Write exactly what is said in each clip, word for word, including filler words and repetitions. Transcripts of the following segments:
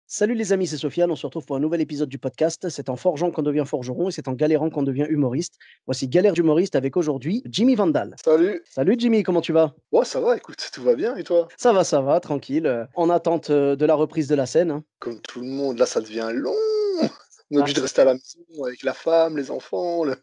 Salut les amis, c'est Sofiane. On se retrouve pour un nouvel épisode du podcast. C'est en forgeant qu'on devient forgeron et c'est en galérant qu'on devient humoriste. Voici Galère d'humoriste avec aujourd'hui Jimmy Vandal. Salut. Salut Jimmy, comment tu vas? Ouais, ça va, écoute, tout va bien et toi? Ça va, ça va, tranquille. euh, En attente euh, de la reprise de la scène, hein. Comme tout le monde, là, ça devient long. On est Ah, obligé de c'est rester à clair. la maison avec la femme, les enfants. le-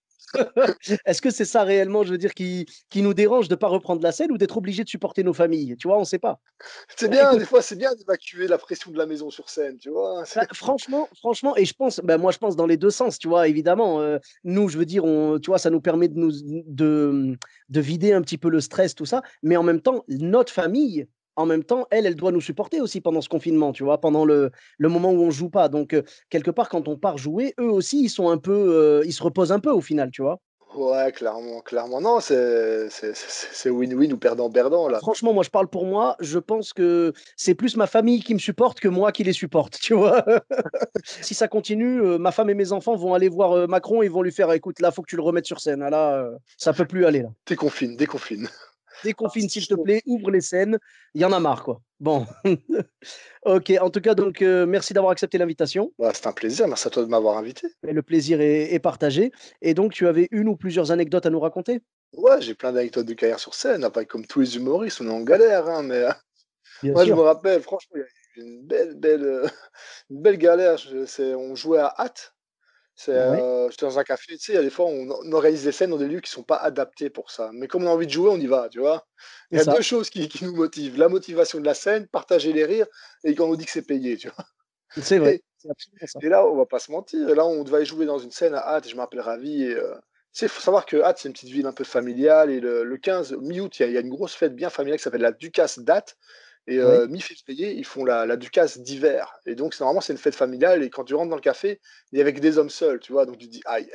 Est-ce que c'est ça réellement, je veux dire, qui, qui nous dérange de ne pas reprendre la scène ou d'être obligé de supporter nos familles? Tu vois, on ne sait pas. C'est Bah, bien, écoute, des fois, c'est bien d'évacuer la pression de la maison sur scène, tu vois. bah, c'est- franchement, franchement, et je pense, bah, moi je pense dans les deux sens, tu vois, évidemment. Euh, nous, je veux dire, on, tu vois, ça nous permet de nous de, de vider un petit peu le stress, tout ça, mais en même temps, notre famille, en même temps, elle, elle doit nous supporter aussi pendant ce confinement, tu vois, pendant le, le moment où on joue pas. Donc, euh, quelque part, quand on part jouer, eux aussi, ils sont un peu, euh, ils se reposent un peu au final, tu vois. Ouais, clairement, clairement. Non, c'est c'est- c'est- c'est win-win ou perdant-perdant, là. Franchement, moi, je parle pour moi. Je pense que c'est plus ma famille qui me supporte que moi qui les supporte, tu vois. Si ça continue, euh, ma femme et mes enfants vont aller voir euh, Macron et ils vont lui faire, écoute, là, faut que tu le remettes sur scène. Ah, Là, euh, ça peut plus aller. Là. Déconfine, déconfine. Déconfine, s'il te Chaud. plaît, ouvre les scènes. Il y en a marre, quoi. Bon. Ok, en tout cas, donc, euh, merci d'avoir accepté l'invitation. Bah, c'est un plaisir, merci à toi de m'avoir invité. Et le plaisir est, est partagé. Et donc, tu avais une ou plusieurs anecdotes à nous raconter? Ouais, j'ai plein d'anecdotes de carrière sur scène, après, comme tous les humoristes, on est en galère, hein, mais euh, Bien moi, je me sûr. rappelle, franchement, il y a eu une belle, belle, euh, une belle galère. Je- c'est- on jouait à hâte. C'est, Ouais, heu, j'étais dans un café, tu sais, il y a des fois, on on organise des scènes dans des lieux qui sont pas adaptés pour ça. Mais comme on a envie de jouer, on y va, tu vois? Il c'est y a ça. deux choses qui qui nous motivent, la motivation de la scène, partager les rires et quand on dit que c'est payé, tu vois? C'est vrai. Et C'est absolument ça. et là, on va pas se mentir, et là, on devait jouer dans une scène à Hâte, je me rappelle ravi et heu, tu sais, il faut savoir que Hâte, c'est une petite ville un peu familiale et le le quinze mi-août, il y a il y a une grosse fête bien familiale qui s'appelle la Ducasse d'Hâte et Ouais. heu, mi-février, ils font la la Ducasse d'hiver et donc c'est normalement, c'est une fête familiale et quand tu rentres dans le café, il y avait que des hommes seuls, tu vois? Donc tu te dis: «Aïe».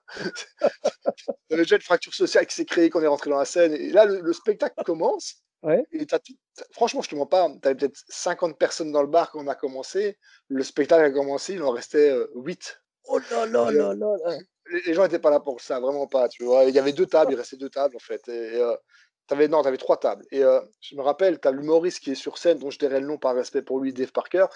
Il y avait déjà une fracture sociale qui s'est créée quand on est rentré dans la scène et là, le le spectacle commence Ouais. et tu tout franchement, je te mens pas, tu avais peut-être cinquante personnes dans le bar quand on a commencé. Le spectacle a commencé, il en restait, heu, huit Oh là là et heu, là là là. les les gens étaient pas là pour ça, vraiment pas, tu vois? Il y avait deux tables, il restait deux tables, en fait et heu, tu avais non, tu avais trois tables et heu, je me rappelle, tu as l'humoriste qui est sur scène, dont je tairai le nom par respect pour lui, Dave Parker.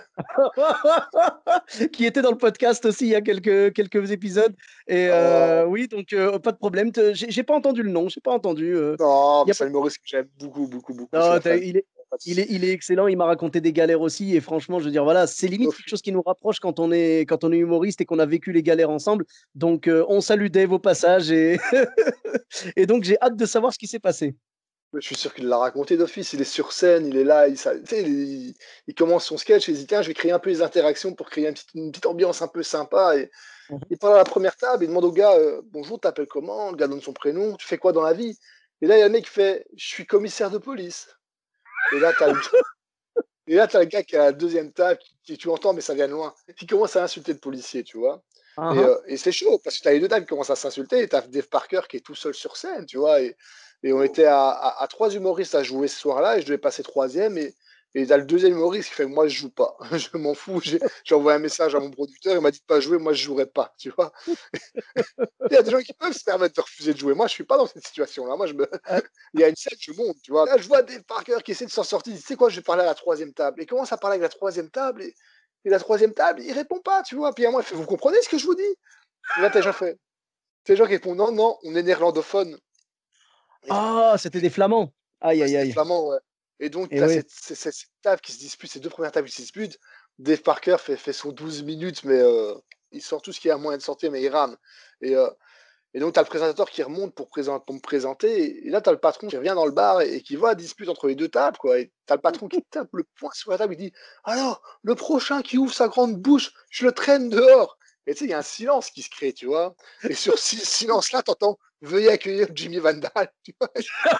Qui était dans le podcast aussi il y a quelques, quelques épisodes. Et Heu, euh, oui, donc euh, pas de problème. Te- J'ai j'ai pas entendu le nom, j'ai pas entendu. euh, non, y mais a c'est pas un humoriste que j'aime beaucoup, beaucoup, beaucoup, c'est Non, la t'as- famille, il est, pas de il est, souci. il est excellent. Il m'a raconté des galères aussi. Et franchement, je veux dire, voilà, c'est limite quelque Sophie, chose qui nous rapproche quand on est, quand on est humoriste et qu'on a vécu les galères ensemble. Donc, euh, on salue Dave au passage. Et, et donc, j'ai hâte de savoir ce qui s'est passé. je suis sûr qu'il l'a raconté d'office, il est sur scène, il est là, il sa tu sais, il il commence son sketch, il dit: «Tiens, je vais créer un peu les interactions pour créer une petite une petite ambiance un peu sympa» et Mhm. il parle à la première table, il demande au gars, heu: «Bonjour, tu t'appelles comment?» Le gars donne son prénom: «Tu fais quoi dans la vie?» Et là, il y a le mec qui fait: «Je suis commissaire de police» et là, tu as le et là, tu as le gars qui est à la deuxième table qui qui tu entends, mais ça vient de loin, qui commence à insulter le policier, tu vois? Ah, Et ah. heu et c'est chaud parce que tu as les deux tables qui commencent à s'insulter et tu as Dave Parker qui est tout seul sur scène, tu vois? Et et on était à à à trois humoristes à jouer ce soir-là et je devais passer troisième et et tu as le deuxième humoriste qui fait: «Moi, je joue pas, je m'en fous». J'ai j'ai envoyé un message à mon producteur, il m'a dit de pas jouer, moi, je jouerai pas, tu vois? Il y a des gens qui peuvent se permettre de refuser de jouer. Moi, je suis pas dans cette situation-là. Moi, je me Ah, il y a une scène, je monte, tu vois? Là, je vois Dave Parker qui essaie de s'en sortir. Il dit: «Tu sais quoi? Je vais parler à la troisième table» et il commence à parler avec la troisième table et et la troisième table, il répond pas, tu vois? Puis à moi, il fait: «Vous comprenez ce que je vous dis?» Et là, tu as les gens fait tu as les gens qui répondent: «Non, non, on est néerlandophone» et Ah, c'était des flamands. Aïe, ouais, aïe, c'était aïe. flamand, ouais et donc Et tu as ouais. cette cette cette cette table qui se dispute, ces deux premières tables qui se disputent. Dave Parker fait fait son douze minutes, mais heu, il sort tout ce qu'il y a moyen de sortir, mais il rame et heu et donc, tu as le présentateur qui remonte pour, présent- pour me présenter. Et là, tu as le patron qui revient dans le bar et, et qui voit la dispute entre les deux tables. Quoi. Et tu as le patron qui tape le poing sur la table. Il dit: «Alors, le prochain qui ouvre sa grande bouche, je le traîne dehors». Et tu sais, il y a un silence qui se crée, tu vois. Et sur ce silence-là, tu entends: «Veuillez accueillir Jimmy Vandal». Tu vois.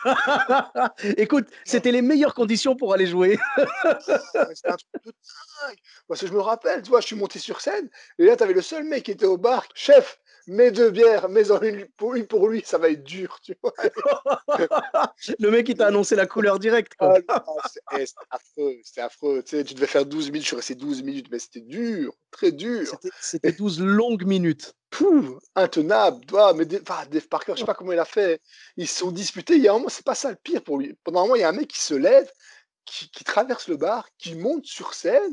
Écoute, c'était les meilleures conditions pour aller jouer. Mais c'était un truc de dingue. Parce que je me rappelle, tu vois, je suis monté sur scène. Et là, tu avais le seul mec qui était au bar. «Chef, mets deux bières, mets-en une pour, une pour lui, ça va être dur». Tu vois. Le mec, il t'a annoncé la couleur directe, quoi. Ah, ah, c'est eh, c'était affreux, c'était affreux. Tu sais, tu devais faire douze minutes, je suis resté douze minutes, mais c'était dur, très dur. C'était c'était douze longues minutes. Pouh, intenable, toi, mais Dave, ah, Dave Parker, je sais pas comment il a fait. Ils se sont disputés, il y a un moment, c'est pas ça le pire pour lui. Pendant un moment, il y a un mec qui se lève, qui, qui traverse le bar, qui monte sur scène,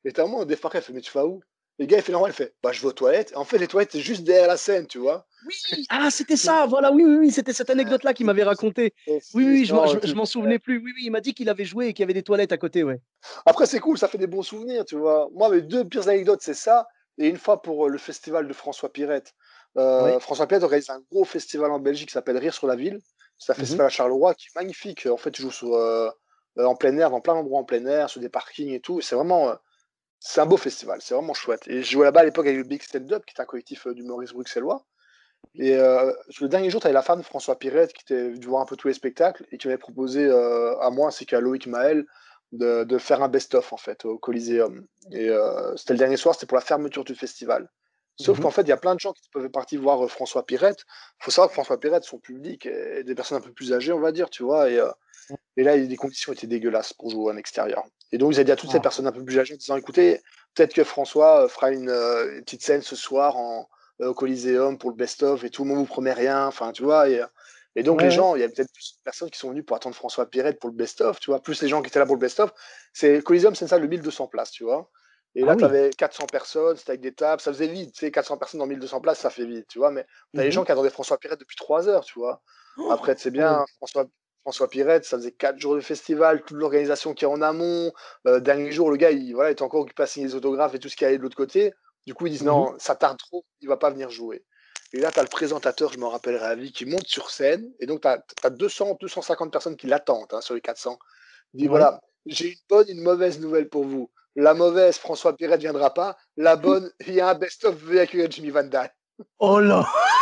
Et t'as un moment, des parcs, elle fait, mais tu vas où? Le gars, il fait normal, il fait, bah, je vais aux toilettes. En fait, les toilettes, c'est juste derrière la scène, tu vois. Oui, ah, c'était ça, voilà, oui, oui, oui, c'était cette anecdote-là qu'il m'avait raconté. Oui, oui, je m'en je- Non, je tu- m'en souvenais plus. Oui, oui, il m'a dit qu'il avait joué et qu'il y avait des toilettes à côté, ouais. Après, c'est cool, ça fait des bons souvenirs, tu vois. Moi, mes deux pires anecdotes, c'est ça. Et une fois pour euh, le festival de François Pirette. Ouais. Euh, François Pirette organise un gros festival en Belgique qui s'appelle Rire sur la ville. C'est un Mhm, festival à Charleroi qui est magnifique. En fait, tu joues sur, euh, euh, en plein air, dans plein d'endroits en plein air, sur des parkings et tout. C'est vraiment, euh, c'est un beau festival, c'est vraiment chouette. Et je jouais là-bas à l'époque avec le Big Stand Up, qui est un collectif euh, d'humoristes bruxellois. Et euh, le dernier jour, tu avais la femme de François Pirette qui était venue voir un peu tous les spectacles et qui m'avait proposé euh, à moi ainsi qu'à Loïc Maël de, de faire un best-of en fait au Coliseum. Et euh, c'était le dernier soir, c'était pour la fermeture du festival. Sauf mhm. qu'en fait, il y a plein de gens qui peuvent partir voir euh, François Pirette. Il faut savoir que François Pirette, son public est des personnes un peu plus âgées, on va dire, tu vois. Et, euh, et là, les conditions étaient dégueulasses pour jouer en extérieur. Et donc, ils ont dit à toutes ces Ah, personnes un peu plus âgées en disant, écoutez, peut-être que François euh, fera une, euh, une petite scène ce soir en, euh, au Coliseum pour le best-of et tout le monde vous promet rien. Enfin, tu vois. Et, et donc, ouais, les ouais. gens, il y a peut-être plus de personnes qui sont venues pour attendre François Pirette pour le best-of, tu vois, plus les gens qui étaient là pour le best-of. C'est Coliseum, c'est une salle de mille deux cents places, tu vois. Et Ah là, tu oui. avais quatre cents personnes, c'était avec des tables, ça faisait vide, tu sais, quatre cents personnes dans mille deux cents places, ça fait vide, tu vois. Mais tu as les Mhm. gens qui attendaient François Pirette depuis trois heures, tu vois. Oh, Après, c'est oh là là. bien, François, François Pirette, ça faisait quatre jours de festival, toute l'organisation qui est en amont. Euh, dernier jour, le gars, il, voilà, il était encore occupé à signer les autographes et tout ce qui allait de l'autre côté. Du coup, ils disent Mhm. non, ça tarde trop, il va pas venir jouer. Et là, tu as le présentateur, je m'en rappellerai à vie, qui monte sur scène. Et donc, tu as, deux cents, deux cent cinquante personnes qui l'attendent hein, sur les quatre cents. Il dit Ouais. voilà, j'ai une bonne, une mauvaise nouvelle pour vous. La mauvaise, François Pirette ne viendra pas. La bonne, il y a un best-of avec Jimmy Van Damme. Oh là.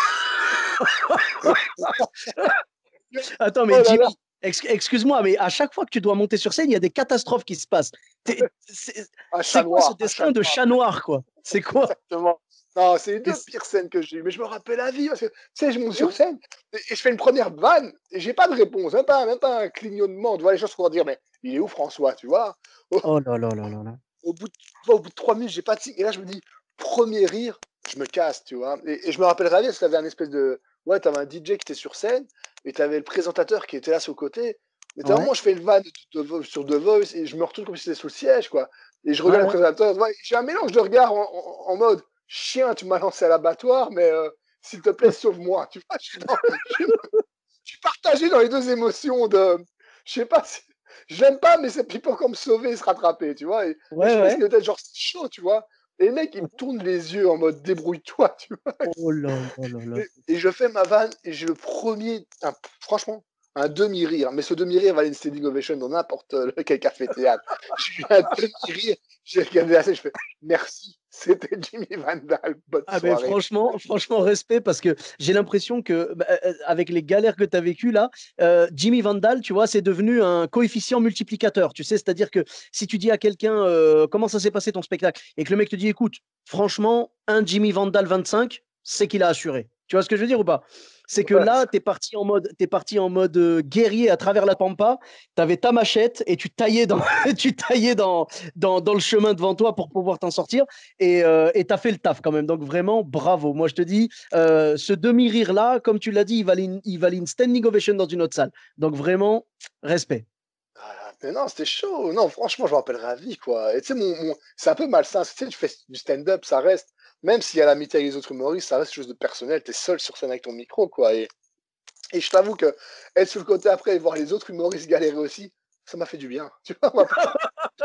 Attends, mais Oh là là, Jimmy, ex- excuse-moi, mais à chaque fois que tu dois monter sur scène, il y a des catastrophes qui se passent. T'es- C'est un c'est chat quoi ce noir, un chat destin de noir. chat noir, quoi? C'est quoi? Exactement. Non, c'est les Mais deux c'est- pires scènes que j'ai eues. Mais je me rappelle la vie. Parce que, tu sais, je monte sur Hein. scène et, et je fais une première vanne et j'ai pas de réponse. Même pas, même pas un clignotement. Tu vois, les gens se vont dire, mais il est où François, tu vois au, Oh là là là là là. au bout de, tu vois, au bout de trois minutes, j'ai pas de signe. Et là, je me dis, premier rire, je me casse, tu vois. Et, et je me rappellerai bien parce que t'avais un espèce de. Ouais, t'avais un D J qui était sur scène et t'avais le présentateur qui était là sur le côté. Mais à un Ouais, moment, je fais une vanne de, de, de, sur The Voice et je me retourne comme si c'était sous le siège, quoi. Et je ouais, regarde le ouais. présentateur. Ouais, j'ai un mélange de regard en, en, en mode chien, tu m'as lancé à l'abattoir, mais euh, s'il te plaît, sauve-moi. Tu vois, je suis, dans, je, suis, je suis partagé dans les deux émotions de. Je sais pas si. J'aime pas, mais c'est pour comme me sauver et se rattraper, tu vois. Et, et Ouais, je fais ce ouais. que peut-être genre c'est chaud, tu vois. Et le mec, il me tourne les yeux en mode débrouille-toi, tu vois. Oh là là là là. Et, et je fais ma vanne et j'ai le premier, un- franchement, un demi-rire. Mais ce demi-rire valait une standing ovation dans n'importe quel café théâtre. J'ai eu un demi-rire, j'ai regardé la scène, je fais merci, c'était Jimmy Van Damme, bonne Ah ben soirée. franchement, franchement respect parce que j'ai l'impression que bah, euh, avec les galères que tu as vécues là, euh, Jimmy Vandal, tu vois, c'est devenu un coefficient multiplicateur. Tu sais, c'est-à-dire que si tu dis à quelqu'un euh, comment ça s'est passé ton spectacle et que le mec te dit écoute, franchement, un Jimmy Vandal vingt-cinq, c'est qu'il a assuré. Tu vois ce que je veux dire ou pas? C'est que Ouais, là, tu es parti en mode, t'es parti en mode euh, guerrier à travers la pampa, tu avais ta machette et tu taillais dans, tu taillais dans, dans, dans le chemin devant toi pour pouvoir t'en sortir et euh, et tu as fait le taf quand même. Donc vraiment, bravo. Moi, je te dis, euh, ce demi-rire-là, comme tu l'as dit, il valait, une, il valait une standing ovation dans une autre salle. Donc vraiment, respect. ah, mais non, c'était chaud. Non, franchement, je me rappellerai à vie, quoi. Et tu sais, mon, mon- c'est un peu malsain. Tu sais, tu fais du stand-up, ça reste, même s'il y a l'amitié avec les autres humoristes, ça reste quelque chose de personnel. T'es seul sur scène avec ton micro, quoi. Et, et je t'avoue que être sur le côté après et voir les autres humoristes galérer aussi, ça m'a fait du bien. Tu vois, on va pas-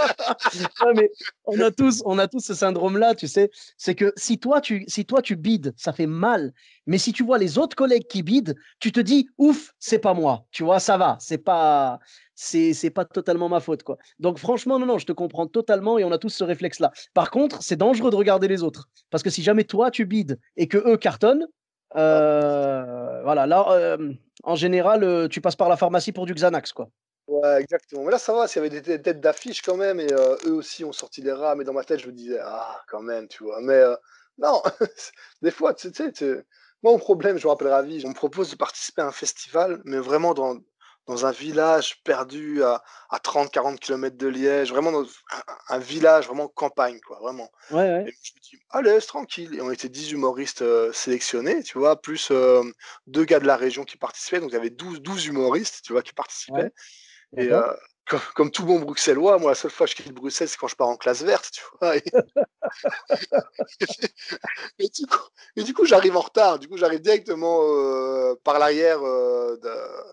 Ouais, mais on a tous, on a tous ce syndrome-là, tu sais. C'est que si toi, tu, si toi, tu bides, ça fait mal. Mais si tu vois les autres collègues qui bident, tu te dis, ouf, c'est pas moi. Tu vois, ça va. C'est pas, c'est, c'est pas totalement ma faute, quoi. Donc, franchement, non, non, je te comprends totalement et on a tous ce réflexe-là. Par contre, c'est dangereux de regarder les autres. Parce que si jamais toi, tu bides et que eux cartonnent, Ah, euh, voilà, là, euh, en général, euh, tu passes par la pharmacie pour du Xanax, quoi. ouais, exactement. Mais là, ça va, s'il y avait des tê- têtes d'affiche quand même, et euh, eux aussi ont sorti des rats, mais dans ma tête, je me disais, ah, quand même, tu vois. Mais euh, non, des fois, tu sais, tu- moi, mon problème, je me rappellerai à vie, on me propose de participer à un festival, mais vraiment dans, dans un village perdu à, à trente quarante kilomètres de Liège, vraiment dans un, un village, vraiment campagne, quoi, vraiment. Ouais, ouais. Et je me dis, allez, c'est tranquille. Et on était dix humoristes euh, sélectionnés, tu vois, plus euh, deux gars de la région qui participaient, donc il y avait douze douze humoristes, tu vois, qui Ouais, participaient. Et euh, d'accord. comme, comme tout bon Bruxellois, moi, la seule fois que je quitte Bruxelles, c'est quand je pars en classe verte, tu vois. Et, et du coup, et du coup, j'arrive en retard. Du coup, j'arrive directement euh, par l'arrière euh, de,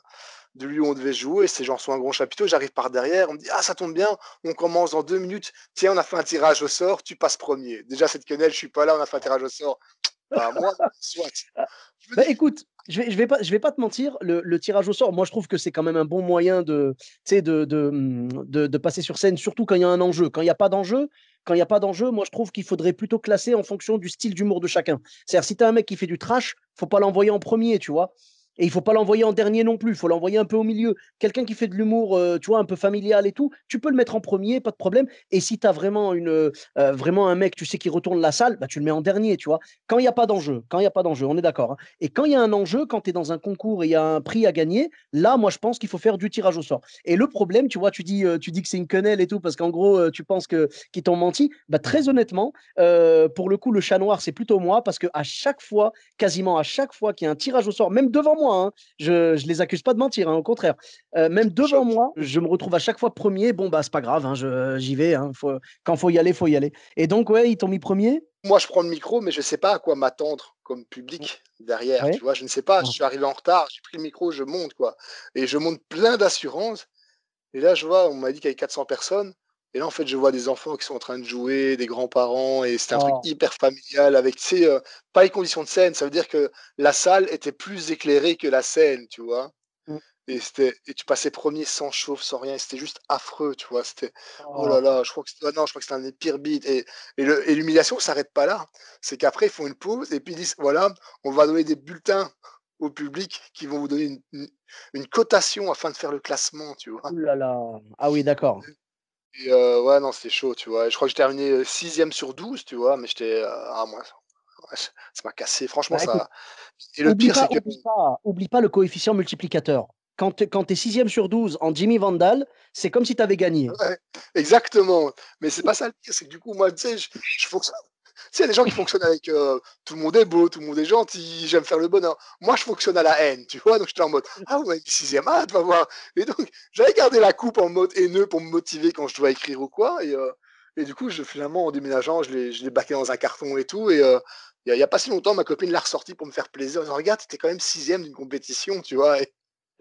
de lui où on devait jouer. C'est genre sur un grand chapiteau. J'arrive par derrière. On me dit, ah, ça tombe bien. On commence dans deux minutes. Tiens, on a fait un tirage au sort. Tu passes premier. Déjà, cette quenelle, je suis pas là. On a fait un tirage au sort. Bah, moi, soit. Je me Bah dis, écoute, je vais, je vais pas, je vais pas te mentir, le, le tirage au sort, moi je trouve que c'est quand même un bon moyen de, tu sais, de, de, hum, de, de passer sur scène, surtout quand il y a un enjeu. Quand il n'y a pas d'enjeu, quand il y a pas d'enjeu, moi je trouve qu'il faudrait plutôt classer en fonction du style d'humour de chacun. C'est-à-dire, si tu as un mec qui fait du trash, faut pas l'envoyer en premier, tu vois. Et il faut pas l'envoyer en dernier non plus, il faut l'envoyer un peu au milieu. Quelqu'un qui fait de l'humour, euh, tu vois, un peu familial et tout, tu peux le mettre en premier, pas de problème. Et si tu as vraiment, une, euh, vraiment un mec, tu sais, qui retourne la salle, bah, tu le mets en dernier, tu vois. Quand il n'y a pas d'enjeu, quand il n'y a pas d'enjeu, on est d'accord, hein. Et quand il y a un enjeu, quand tu es dans un concours et il y a un prix à gagner, là, moi, je pense qu'il faut faire du tirage au sort. Et le problème, tu vois, tu dis, euh, tu dis que c'est une quenelle et tout, parce qu'en gros, euh, tu penses que, qu'ils t'ont menti. Bah, très honnêtement, euh, pour le coup, le chat noir, c'est plutôt moi, parce qu'à chaque fois, quasiment à chaque fois qu'il y a un tirage au sort, même devant moi, hein, je ne les accuse pas de mentir, hein, au contraire, euh, même devant choc. moi, je me retrouve à chaque fois premier. Bon, bah, c'est pas grave, hein, je, j'y vais. Hein, faut, quand il faut y aller, il faut y aller. Et donc, ouais, ils t'ont mis premier. Moi, je prends le micro, mais je sais pas à quoi m'attendre comme public derrière, Ouais. tu vois. Je ne sais pas, je Ah. suis arrivé en retard, j'ai pris le micro, je monte, quoi. Et je monte plein d'assurance. Et là, je vois, on m'a dit qu'il y avait quatre cents personnes. Et là, en fait, je vois des enfants qui sont en train de jouer, des grands-parents, et c'était un truc Oh. hyper familial avec, tu sais, euh, pas les conditions de scène. Ça veut dire que la salle était plus éclairée que la scène, tu vois. Mm. Et, c'était, et tu passais premier sans chauffe, sans rien. Et c'était juste affreux, tu vois. C'était, oh là Oh. là, je crois que c'était, ah non, je crois que c'était un des pires beats. Et, et, le- et l'humiliation ne s'arrête pas là. C'est qu'après, ils font une pause et puis ils disent, voilà, on va donner des bulletins au public qui vont vous donner une, une, une cotation afin de faire le classement, tu vois. Ouh là là. Ah oui, d'accord. Et euh, ouais, non, c'était chaud, tu vois. Et je crois que j'ai terminé euh, sixième sur douze, tu vois, mais j'étais. euh, ah, moi, ouais, ça m'a cassé. Franchement, Bah écoute, ça. Et le oublie pire, c'est pas, que. oublie pas, oublie pas le coefficient multiplicateur. Quand tu es sixième sur douze en Jimmy Vandal, c'est comme si tu avais gagné. Ouais, exactement. Mais c'est pas ça le pire, c'est que du coup, moi, tu sais, je, je fonctionne. Tu sais, il y a des gens qui fonctionnent avec euh, tout le monde est beau, tout le monde est gentil, j'aime faire le bonheur. Moi, je fonctionne à la haine, tu vois. Donc, j'étais en mode, ah ouais, sixième, ah, tu vas voir. Et donc, j'avais gardé la coupe en mode haineux pour me motiver quand je dois écrire ou quoi. Et, euh, et du coup, je, finalement, en déménageant, je l'ai, je l'ai baqué dans un carton et tout. Et euh, il n'y a, y a pas si longtemps, ma copine l'a ressorti pour me faire plaisir. En disant, regarde, t'étais quand même sixième d'une compétition, tu vois. Et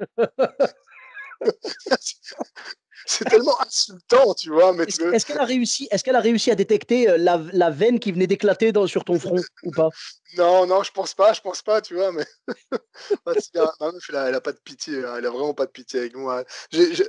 c'est tellement insultant, tu vois. Mais Est-ce tu veux, est-ce qu'elle a réussi, est-ce qu'elle a réussi à détecter euh, la, la veine qui venait d'éclater dans- sur ton front ou pas? non, non, je pense pas, je pense pas, tu vois. Mais ouais, c'est bien. Ma meuf, elle a, elle a pas de pitié, hein, elle a vraiment pas de pitié avec moi. J'ai j'ai-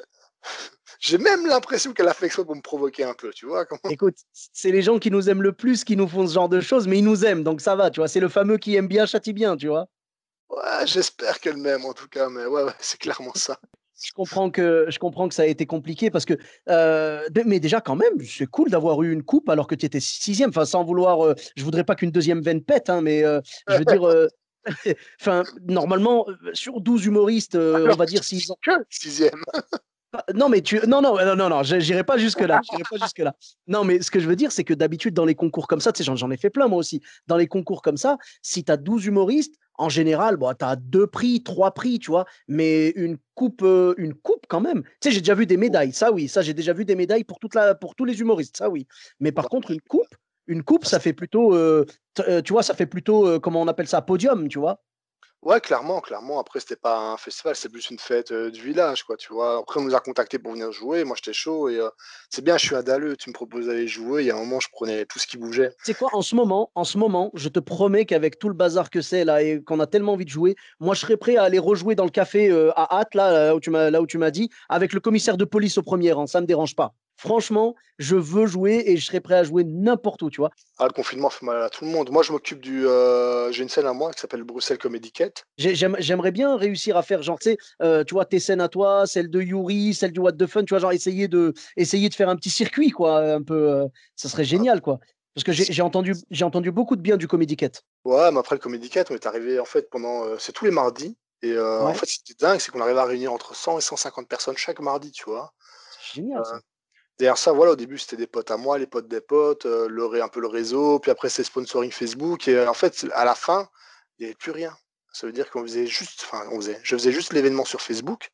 j'ai même l'impression qu'elle a fait exprès pour me provoquer un peu, tu vois. Comment... Écoute, c'est les gens qui nous aiment le plus qui nous font ce genre de choses, mais ils nous aiment, donc ça va, tu vois. C'est le fameux qui aime bien châtie bien, tu vois. Ouais, j'espère qu'elle m'aime en tout cas, mais ouais, ouais, c'est clairement ça. Je comprends que, je comprends que ça a été compliqué parce que, euh, de- mais déjà quand même, c'est cool d'avoir eu une coupe alors que tu étais sixième. Enfin, sans vouloir, euh, je voudrais pas qu'une deuxième veine pète, hein, mais euh, je veux dire, euh, enfin, normalement, euh, sur douze humoristes, euh, on Alors va que dire tu s'ils dis ont. que sixième. Non, mais tu. Non, non, non, non, non, je- j'irai pas jusque-là. J'irai pas jusque-là. Non, mais ce que je veux dire, c'est que d'habitude, dans les concours comme ça, tu sais, j'en j'en ai fait plein moi aussi. Dans les concours comme ça, si tu as douze humoristes, en général, bon, tu as deux prix, trois prix, tu vois, mais une coupe, euh, une coupe quand même. Tu sais, j'ai déjà vu des médailles, ça oui, ça j'ai déjà vu des médailles pour, toute la, pour tous les humoristes, ça oui. Mais par contre, une coupe, une coupe, ça fait plutôt, euh, t- euh, tu vois, ça fait plutôt, euh, comment on appelle ça, podium, tu vois. Ouais, clairement, clairement. Après, c'était pas un festival, c'est plus une fête euh, du village, quoi, tu vois. Après, on nous a contactés pour venir jouer. Moi, j'étais chaud et euh, c'est bien, je suis un dalleux. Tu me proposes d'aller jouer. Il y a un moment, je prenais tout ce qui bougeait. C'est quoi, en ce moment, en ce moment, je te promets qu'avec tout le bazar que c'est là et qu'on a tellement envie de jouer, moi je serais prêt à aller rejouer dans le café euh, à Hâte, là, là où tu m'as, là où tu m'as dit, avec le commissaire de police au premier rang. Ça me dérange pas. Franchement, je veux jouer et je serais prêt à jouer n'importe où, tu vois. Ah, le confinement fait mal à tout le monde. Moi, je m'occupe du. euh, J'ai une scène à moi qui s'appelle Bruxelles Comedy Cat. J'ai- j'aime- J'aimerais bien réussir à faire, genre, tu sais, euh, tu vois, tes scènes à toi, celle de Yuri, celle du What the Fun, tu vois, genre, essayer de, essayer de faire un petit circuit, quoi, un peu. Euh, ça serait Ah, génial, quoi. Parce que j'ai c'est- j'ai entendu, j'ai entendu beaucoup de bien du Comedy Cat. ouais, mais après le Comedy Cat, on est arrivé en fait pendant. euh, C'est tous les mardis. Et euh, en Ouais, fait, c'était dingue, c'est qu'on arrivait à réunir entre cent et cent cinquante personnes chaque mardi, tu vois. c'est génial, Euh, ça. Derrière ça, voilà, au début, c'était des potes à moi, les potes des potes, euh, le, ré- un peu le réseau, puis après, c'est sponsoring Facebook. Et euh, en fait, à la fin, il n'y avait plus rien. Ça veut dire qu'on faisait juste, enfin, on faisait, je faisais juste l'événement sur Facebook.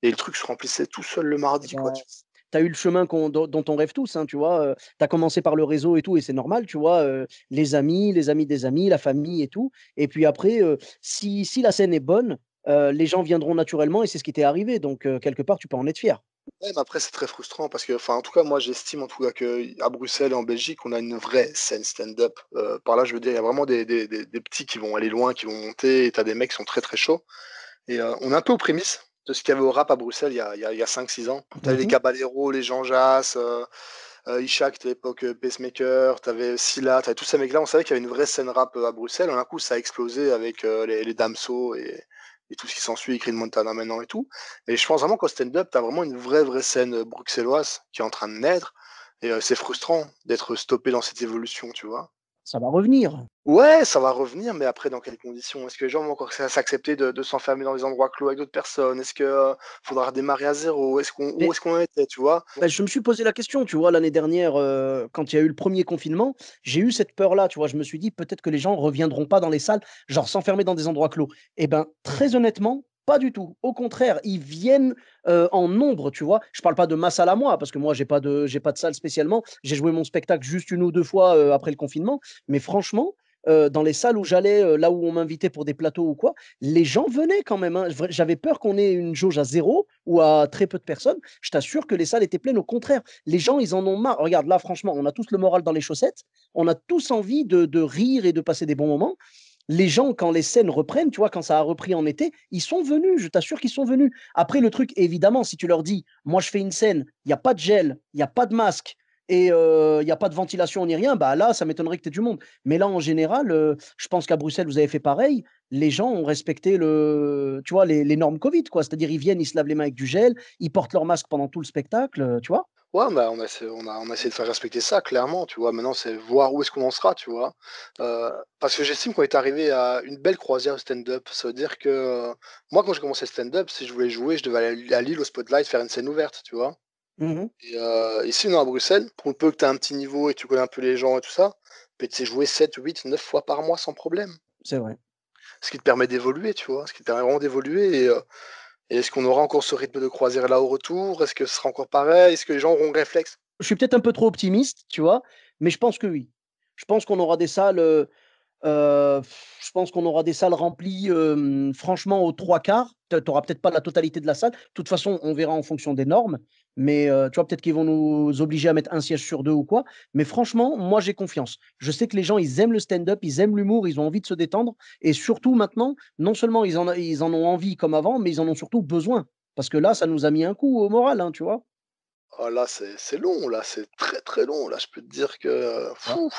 et le truc se remplissait tout seul le Eh mardi, quoi, ben, tu tu as eu le chemin qu'on dont dont on rêve tous, hein, tu vois? Heu, tu as commencé par le réseau et tout et c'est normal, tu vois? Heu, les amis, les amis des amis, la famille et tout et puis après, heu, si si la scène est bonne, heu, les gens viendront naturellement et c'est ce qui t'est arrivé donc heu, quelque part, tu peux en être fier. Ouais, mais après, c'est très frustrant parce que, enfin, en tout cas, moi, j'estime en tout cas qu'à Bruxelles et en Belgique, on a une vraie scène stand-up. Heu, par là, je veux dire, il y a vraiment des des des des petits qui vont aller loin, qui vont monter et tu as des mecs qui sont très, très chauds et heu, on est un peu aux prémices de ce qu'il y avait au rap à Bruxelles il y a il y a il y a cinq six ans. Tu avais les Mmh. Caballero, les Jean Jass, heu heu, Ishak, qui était à l'époque, heu, Pacemaker, tu avais Scylla, tu avais tous ces mecs-là. On savait qu'il y avait une vraie scène rap, heu, à Bruxelles. Un coup, ça a explosé avec, heu, les les Damso et et tout ce qui s'ensuit, Creed Montana maintenant et tout. Et je pense vraiment qu'au stand-up, tu as vraiment une vraie, vraie scène, heu, bruxelloise qui est en train de naître et heu, c'est frustrant d'être stoppé dans cette évolution, tu vois? Ça va revenir. Ouais, ça va revenir, mais après dans quelles conditions? Est-ce que les gens vont encore s s'accepter de de s'enfermer dans des endroits clos avec d'autres personnes? Est-ce que, heu, faudra redémarrer à zéro? Est-ce qu'on où Mais est-ce qu'on était, tu vois? bah, je me suis posé la question, tu vois? L'année dernière, heu, quand il y a eu le premier confinement, j'ai eu cette peur-là, tu vois? Je me suis dit: «Peut-être que les gens reviendront pas dans les salles, genre s'enfermer dans des endroits clos» et ben, très honnêtement, pas du tout. Au contraire, ils viennent, heu, en nombre, tu vois? Je parle pas de ma salle à moi, parce que moi j'ai pas de j'ai pas de salle spécialement. J'ai joué mon spectacle juste une ou deux fois, heu, après le confinement, mais franchement, heu, dans les salles où j'allais, heu, là où on m'invitait pour des plateaux ou quoi, les gens venaient quand même, hein. Vrai j'avais peur qu'on ait une jauge à zéro ou à très peu de personnes. Je t'assure que les salles étaient pleines. Au contraire, les gens, ils en ont marre. Regarde, là, franchement, on a tous le moral dans les chaussettes. On a tous envie de, de rire et de passer des bons moments. Les gens, quand les scènes reprennent, tu vois, quand ça a repris en été, ils sont venus. Je t'assure qu'ils sont venus. Après, le truc, évidemment, si tu leur dis, moi, je fais une scène, il n'y a pas de gel, il n'y a pas de masque et euh, il n'y a pas de ventilation ni rien, bah là, ça m'étonnerait que tu aies du monde. Mais là, en général, euh, je pense qu'à Bruxelles, vous avez fait pareil. Les gens ont respecté le, tu vois, les, les normes Covid, quoi. C'est-à-dire, ils viennent, ils se lavent les mains avec du gel, ils portent leur masque pendant tout le spectacle, euh, tu vois. Ouais, bah, on a essa on a on a essayé de faire respecter ça clairement, tu vois? Maintenant, c'est voir où est-ce qu'on en sera, tu vois? Heu, parce que j'estime qu'on est arrivé à une belle croisière stand-up. Ça veut dire que, heu, moi, quand j'ai commencé le stand-up, si je voulais jouer, je devais aller à Lille au Spotlight faire une scène ouverte, tu vois? Mhm. Et heu, ici, non, à Bruxelles, pour peu que tu aies un petit niveau et que tu connais un peu les gens et tout ça, beh, tu sais jouer sept, huit, neuf fois par mois sans problème. C'est vrai. Ce qui te permet d'évoluer, tu vois? Ce qui te permet vraiment d'évoluer et heu et est-ce qu'on aura encore ce rythme de croisière-là au retour? Est-ce que ce sera encore pareil? Est-ce que les gens auront le réflexe? Je suis peut-être un peu trop optimiste, tu vois, mais je pense que oui. Je pense qu'on aura des salles, heu heu, je pense qu'on aura des salles remplies, hem, franchement aux trois quarts. Tu auras peut-être pas la totalité de la salle. De toute façon, on verra en fonction des normes, mais heu, tu vois, peut-être qu'ils vont nous obliger à mettre un siège sur deux ou quoi, mais franchement, moi, j'ai confiance. Je sais que les gens, ils aiment le stand-up, ils aiment l'humour, ils ont envie de se détendre et surtout maintenant, non seulement ils en a ils en ont envie comme avant, mais ils en ont surtout besoin. Parce que là, ça nous a mis un coup au moral, hein, tu vois? Ah là, c'est c'est long, là, c'est très, très long. Là, je peux te dire que, heu, Ouais. fou,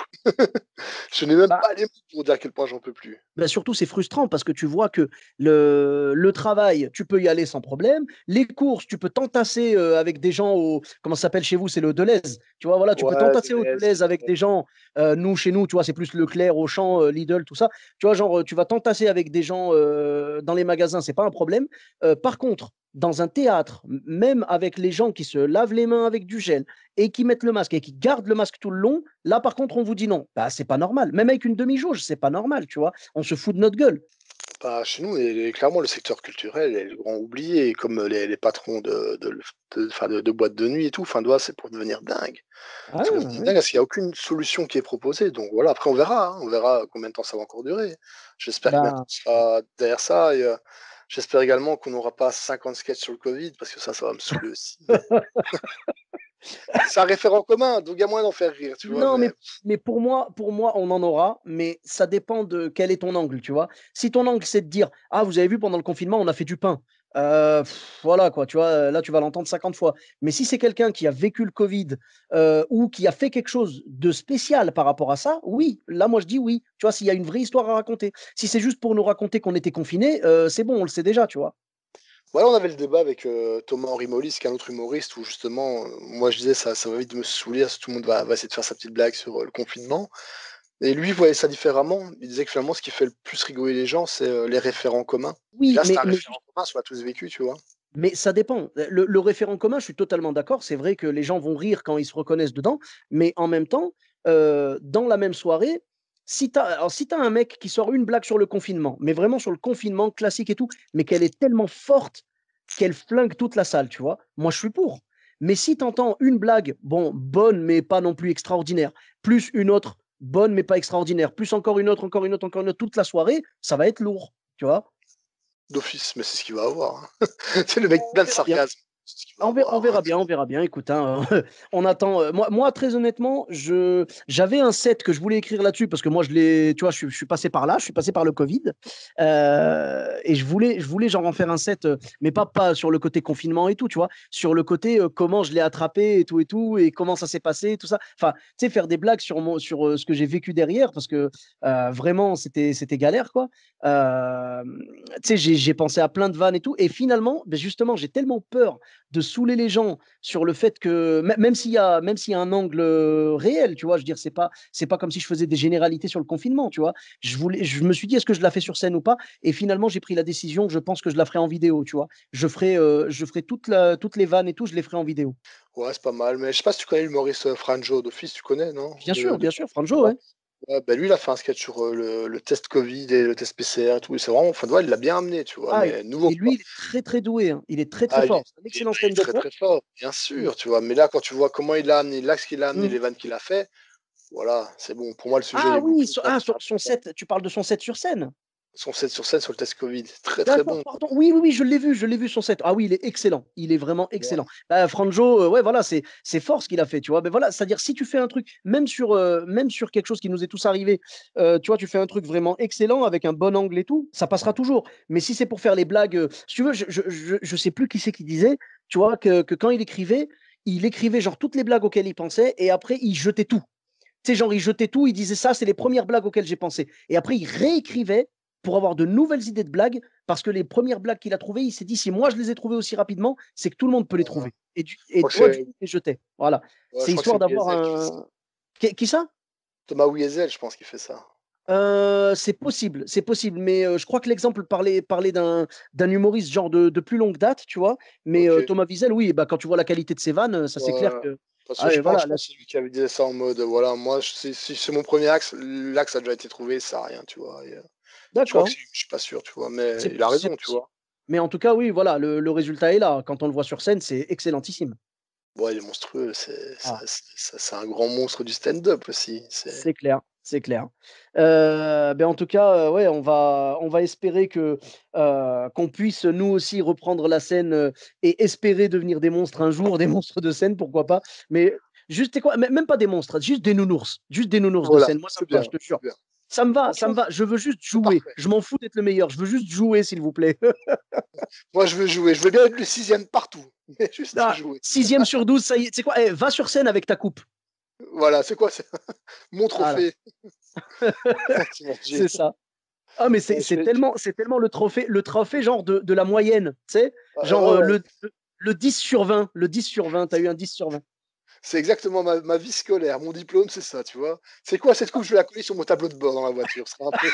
je n'ai même Bah pas les mots pour dire à quel point j'en peux plus. Bah, surtout, c'est frustrant parce que tu vois que le le travail, tu peux y aller sans problème. Les courses, tu peux t'entasser, heu, avec des gens au comment ça s'appelle chez vous? C'est le Delhaize. Tu vois? Voilà, tu peux Ouais, t'entasser au Deleuze, Delhaize avec des gens, heu, nous, chez nous, tu vois, c'est plus Leclerc, Auchan, heu, Lidl, tout ça. Tu vois? Genre, heu, tu vas t'entasser avec des gens, heu, dans les magasins, c'est pas un problème. Heu, par contre, dans un théâtre, m même avec les gens qui se lavent les mains avec du gel et qui mettent le masque et qui gardent le masque tout le long, là, par contre, on vous dit: «Non». Bah, c'est pas normal. Même avec une demi-jauge, c'est pas normal, tu vois? On se fout de notre gueule. bah, chez nous et clairement, le secteur culturel est le grand oublié, comme les les patrons de de de enfin, de de boîtes de nuit et tout. Enfin, tu vois, c'est pour devenir dingue. Ah C'est pour devenir oui. dingue parce qu'il y a aucune solution qui est proposée. Donc voilà, après on verra, hein, on verra combien de temps ça va encore durer. J'espère que bientôt Ben, on sera derrière ça et heu, j'espère également qu'on n'aura pas cinquante sketchs sur le Covid parce que ça, ça va me saouler aussi. C'est un référent commun, donc il y a moyen d'en faire rire, tu vois? non, Mais mais mais pour moi pour moi, on en aura, mais ça dépend de quel est ton angle, tu vois? Si ton angle, c'est de dire: «Ah, vous avez vu pendant le confinement, on a fait du pain», heu, voilà quoi, tu vois? Là, tu vas l'entendre cinquante fois. Mais si c'est quelqu'un qui a vécu le Covid, heu, ou qui a fait quelque chose de spécial par rapport à ça, oui, là, moi, je dis oui. Tu vois? S'il y a une vraie histoire à raconter. Si c'est juste pour nous raconter qu'on était confinés, heu, c'est bon, on le sait déjà, tu vois? ouais, on avait le débat avec, heu, Thomas-Henri Molis, qui est un autre humoriste où justement, heu, moi je disais: «Ça ça va vite me saouler, tout le monde va va essayer de faire sa petite blague sur, heu, le confinement» et lui voyait ça différemment. Il disait que finalement ce qui fait le plus rigoler les gens, c'est, heu, les référents communs et Oui, là, c'est mais un mais référent commun, on l'a tous vécu, tu vois? Mais ça dépend. Le le référent commun, je suis totalement d'accord. C'est vrai que les gens vont rire quand ils se reconnaissent dedans, mais en même temps, heu, dans la même soirée, si tu as alors si tu as un mec qui sort une blague sur le confinement, mais vraiment sur le confinement classique et tout, mais qu'elle est tellement forte, qu'elle flingue toute la salle, tu vois. Moi, je suis pour. Mais si tu entends une blague, bon, bonne, mais pas non plus extraordinaire, plus une autre, bonne, mais pas extraordinaire, plus encore une autre, encore une autre, encore une autre, toute la soirée, ça va être lourd, tu vois. D'office, mais c'est ce qu'il va avoir. Hein. C'est le mec On plein de verra bien. sarcasme. C'est ce qu'il va On verra, on avoir. verra bien, on verra bien. Écoute, hein, on attend. euh, Moi, moi, très honnêtement, je j'avais un set que je voulais écrire là-dessus parce que moi, je l'ai, tu vois, je, suis je suis passé par là, je suis passé par le Covid, euh, et je voulais, je voulais genre en faire un set, euh, mais pas pas sur le côté confinement et tout, tu vois, sur le côté euh, comment je l'ai attrapé et tout et tout et comment ça s'est passé et tout ça. Enfin, tu sais, faire des blagues sur mon, sur euh, ce que j'ai vécu derrière parce que euh, vraiment, c'était, c'était galère, quoi. Euh, Tu sais, j'ai j'ai pensé à plein de vannes et tout, et finalement, ben justement, j'ai tellement peur de saouler les gens sur le fait que mê- même s'il y a même s'il y a un angle euh, réel, tu vois, je veux dire, c'est pas c'est pas comme si je faisais des généralités sur le confinement, tu vois. Je voulais, je me suis dit, est-ce que je la fais sur scène ou pas? Et finalement, j'ai pris la décision. Je pense que je la ferai en vidéo, tu vois. Je ferai euh, je ferai toute la, toutes les vannes et tout, je les ferai en vidéo. Ouais, c'est pas mal. Mais je sais pas si tu connais le Maurice euh, Franjo d'office, tu connais, non? Bien De, sûr, de... bien sûr, Franjo, Ouais. ouais. Ouais, bah lui, il a fait un sketch sur euh, le, le test Covid et le test P C R et tout. Et c'est vraiment, enfin, ouais, il l'a bien amené, tu vois, Ah, et, mais nouveau, et quoi. lui, il est très très doué, hein. Il est très très Ah, il est, fort. C'est un il est- excellent il est très stand-upper. très fort, bien Mm. sûr, tu vois. Mais là, quand tu vois comment il l'a amené, l'axe qu'il a amené, Mm. les vannes qu'il a fait, voilà, c'est bon. Pour moi, le sujet il Ah est oui, bouclé. so- ah, son, son set, tu parles de son set sur scène. Son set sur scène sur le test Covid, très très D'accord, bon. pardon. Oui, oui, oui, je l'ai vu, je l'ai vu son set. Ah oui, il est excellent. Il est vraiment Ouais. excellent. Bah, Franjo, euh, ouais, voilà, c'est c'est fort ce qu'il a fait, tu vois. Mais voilà, c'est-à-dire si tu fais un truc, même sur euh, même sur quelque chose qui nous est tous arrivé, euh, tu vois, tu fais un truc vraiment excellent avec un bon angle et tout, ça passera toujours. Mais si c'est pour faire les blagues, euh, si tu veux, je, je, je, je sais plus qui c'est qui disait, tu vois, que, que quand il écrivait, il écrivait genre toutes les blagues auxquelles il pensait et après il jetait tout. Tu sais, genre, il jetait tout, il disait ça, c'est les premières blagues auxquelles j'ai pensé. Et après, il réécrivait pour avoir de nouvelles idées de blagues, parce que les premières blagues qu'il a trouvées, il s'est dit, si moi je les ai trouvées aussi rapidement, c'est que tout le monde peut les Euh, trouver. Et, du- je et crois que toi, du coup, c'est il les jetait. Voilà. ouais, je C'est crois que c'est histoire d'avoir Wiezel qui fait ça. un. Qui, qui ça? Thomas Wiezel, je pense qu'il fait ça. Euh, c'est possible, c'est possible, mais euh, je crois que l'exemple parlait, parlait d'un d'un humoriste genre de, de plus longue date, tu vois. Mais Ok. euh, Thomas Wiesel, oui, bah, quand tu vois la qualité de ses vannes, euh, ça c'est clair Ouais. que. Parce que Ah, je et pense, voilà, je là, pense que c'est lui qui avait dit ça en mode, voilà, moi, je- si, si c'est mon premier axe, l'axe a déjà été trouvé, ça a rien, tu vois. Et, euh, je crois que d'accord, c'est lui, je suis pas sûr, tu vois, mais c'est il a c'est raison, tu possible. vois. Mais en tout cas, oui, voilà, le, le résultat est là. Quand on le voit sur scène, c'est excellentissime. Ouais, il est monstrueux, c'est ça- Ah, c'est ça- c'est un grand monstre du stand-up aussi. C'est c'est clair, c'est clair. Euh, ben en tout cas, euh, ouais, on va, on va espérer que euh, qu'on puisse nous aussi reprendre la scène euh, et espérer devenir des monstres un jour, des monstres de scène, pourquoi pas. Mais juste, c'est quoi, m- même pas des monstres, juste des nounours, juste des nounours de voilà, scène. Moi, ça c'est me va, bien, je te c'est jure. bien. Ça me va, ça me Franchement, va. Je veux juste c'est jouer. parfait. Je m'en fous d'être le meilleur. Je veux juste jouer, s'il vous plaît. Moi, je veux jouer, je veux bien être le sixième partout, mais juste Ah, jouer. sixième sur douze, ça y est. Tu sais quoi? Eh, va sur scène avec ta coupe. Voilà, c'est quoi, c'est mon Voilà. trophée. T'imagines? C'est ça. Ah, mais c'est Ouais, je c'est vais- tellement, c'est tellement le trophée, le trophée genre de, de la moyenne, tu sais, Ah, genre ouais, euh, ouais. le, le, le dix sur vingt, le dix sur vingt, t'as eu un dix sur vingt. C'est exactement ma, ma vie scolaire. Mon diplôme, c'est ça, tu vois. C'est quoi cette coupe? Je vais la coller sur mon tableau de bord dans la voiture. Ce sera un peu...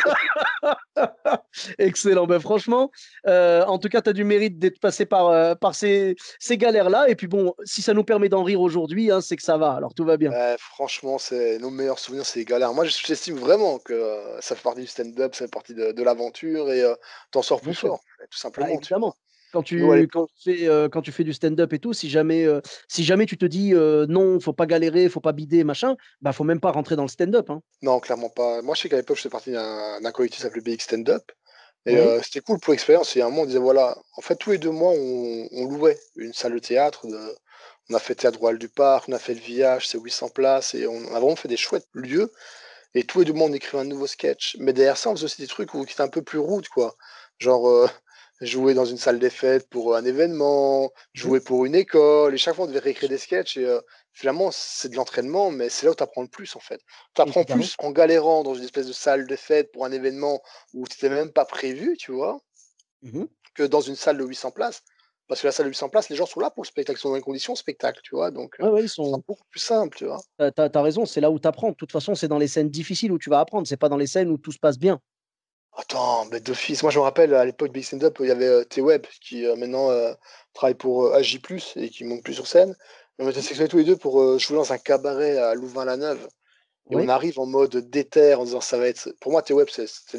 Excellent, ben franchement, euh, en tout cas, tu as du mérite d'être passé par, euh, par ces, ces galères-là, et puis bon, si ça nous permet d'en rire aujourd'hui, hein, c'est que ça va, alors tout va bien. Ouais, franchement, c'est nos meilleurs souvenirs, c'est les galères. Moi, j'estime vraiment que euh, ça fait partie du stand-up, ça fait partie de, de l'aventure et euh, t'en sors plus Bien sûr. fort, tout Bah, simplement, tu vois. évidemment. Quand Nous, à tu, l'époque, quand tu fais, euh, quand tu fais du stand-up et tout, si jamais, euh, si jamais tu te dis euh, non, faut pas galérer, faut pas bider, machin, bah faut même pas rentrer dans le stand-up, hein. non, clairement pas. Moi, je sais qu'à l'époque, je faisais partie d'un d'un collectif qui s'appelait B X Stand-up. Et Oui. euh, c'était cool pour l'expérience. Et à un moment, on disait, voilà, en fait, tous les deux mois, on, on louait une salle de théâtre. de- On a fait Théâtre Royal du Parc, on a fait le Village, c'est huit cents places. Et on a vraiment fait des chouettes lieux. Et tous les deux mois, on écrivait un nouveau sketch. Mais derrière ça, on faisait aussi des trucs où, qui étaient un peu plus rude, quoi. Genre, euh, jouer dans une salle des fêtes pour un événement, Mhm. jouer pour une école. Et chaque fois, on devait réécrire des sketchs. Et euh, finalement, c'est de l'entraînement, mais c'est là où tu apprends le plus, en fait. Tu apprends Évidemment. plus en galérant dans une espèce de salle de fête pour un événement où tu n'étais même pas prévu, tu vois, Mhm. que dans une salle de huit cents places. Parce que la salle de huit cents places, les gens sont là pour le spectacle, ils sont dans les conditions spectacle, tu vois. Donc, euh, Ouais, ouais, ils ce sera sont. beaucoup plus simple, tu vois. T'as, t'as- t'as raison, c'est là où tu apprends. De toute façon, c'est dans les scènes difficiles où tu vas apprendre. C'est pas dans les scènes où tout se passe bien. Attends, mais d'office. Moi, je me rappelle, à l'époque Big Stand Up, il y avait euh, T-Web qui euh, maintenant euh, travaille pour euh, A J plus, et qui monte plus sur scène. On était sélectionnés tous les deux pour euh, jouer dans un cabaret à Louvain-la-Neuve. Et on Oui. arrive en mode déter en disant ça va être. Pour moi, T-Web, c'est c'est le-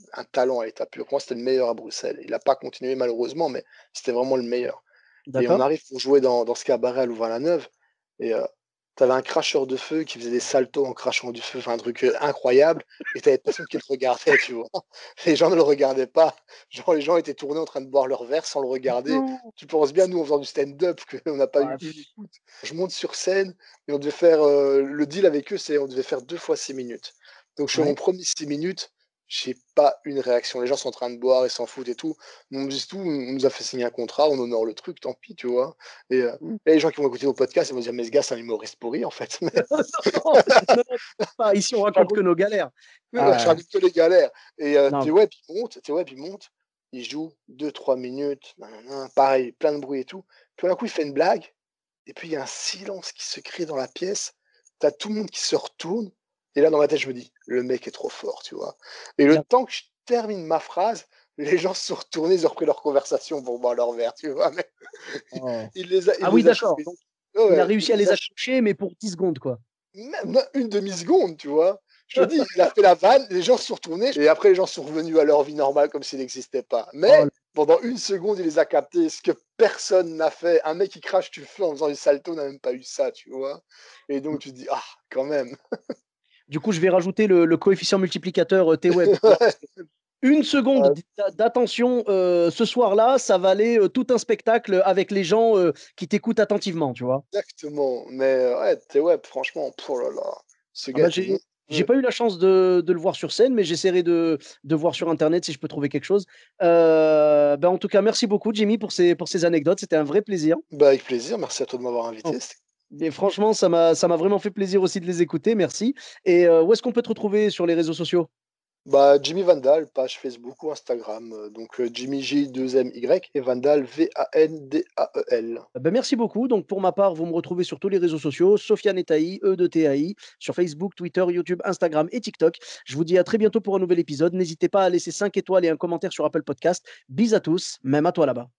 un talent à l'état pur. Pour moi, c'était le meilleur à Bruxelles. Il n'a pas continué malheureusement, mais c'était vraiment le meilleur. Et on D'accord. arrive pour jouer dans, dans ce cabaret à Louvain-la-Neuve. Et euh, t'avais un cracheur de feu qui faisait des saltos en crachant du feu, enfin un truc euh, incroyable. Et t'avais personne qui le regardait, tu vois. Les gens ne le regardaient pas. Genre, les gens étaient tournés en train de boire leur verre sans le regarder. Non. Tu penses bien, nous, en faisant du stand-up, qu'on n'a pas Ouais, eu une pff, écoute. Je monte sur scène et on devait faire. Euh, le deal avec eux, c'est on devait faire deux fois six minutes. Donc, je fais mon ouais. premier six minutes. J'ai pas une réaction. Les gens sont en train de boire et s'en foutent et tout. On nous dit tout, on nous a fait signer un contrat, on honore le truc, tant pis, tu vois. Et, euh, Mmh. et les gens qui vont écouter nos podcasts, ils vont se dire, mais ce gars, c'est un humoriste pourri, en fait. Mais Non, non, non, non, pas. Ici, on par raconte que contre, nos galères. ouais, je Ah, raconte que les galères. Et euh, non. T-Web, il monte, T-Web, il monte, il joue deux trois minutes, nanana, pareil, plein de bruit et tout. Puis d'un coup, il fait une blague, et puis il y a un silence qui se crée dans la pièce. T'as tout le monde qui se retourne. Et là, dans ma tête, je me dis, le mec est trop fort, tu vois. Et le D'ac temps que je termine ma phrase, les gens se sont retournés, ils ont repris leur conversation pour boire leur verre, tu vois. Mais oh. il les a, il Ah oui, les a d'accord. chopés. Donc, Ouais, il a ouais, il réussi à les les a ch- accrocher, mais pour dix secondes, quoi. même pas une demi-seconde, tu vois. Je te dis, il a fait la vanne, les gens se sont retournés, et après, les gens sont revenus à leur vie normale comme s'il n'existait pas. Oh là Mais pendant une seconde, il les a captés, ce que personne n'a fait. Un mec qui crache du feu en faisant du salto n'a même pas eu ça, tu vois. Et donc, mmh. tu te dis, ah, quand même. Du coup, je vais rajouter le le coefficient multiplicateur, heu, T-Web, tu vois? Parce Ouais, que une seconde ouais, d d'attention, heu, ce soir-là, ça valait, heu, tout un spectacle avec les gens, heu, qui t'écoutent attentivement, tu vois? exactement. Mais euh, ouais, t'es ouais, franchement, oh là là, ce Ah gars bah, était j'ai j'ai monstrueux. pas eu la chance de de le voir sur scène, mais j'essaierai de de voir sur internet si je peux trouver quelque chose. Heu, bah, en tout cas, merci beaucoup Jimmy pour ces pour ces anecdotes, c'était un vrai plaisir. Bah, avec plaisir, merci à toi de m'avoir Oh, invité. C'était- et franchement, ça m'a ça m'a vraiment fait plaisir aussi de les écouter, merci. Et heu, où est-ce qu'on peut te retrouver sur les réseaux sociaux? Bah, Jimmy Vandal, page Facebook ou Instagram. euh, Donc, euh, Jimmy J deux M Y et Vandal V A N D A E L. Eh ben, merci beaucoup. Donc, pour ma part, vous me retrouvez sur tous les réseaux sociaux, Sofiane Etaï, E de T A I, sur Facebook, Twitter, YouTube, Instagram et TikTok. Je vous dis à très bientôt pour un nouvel épisode. N'hésitez pas à laisser cinq étoiles et un commentaire sur Apple Podcast. Bis à tous, même à toi là-bas.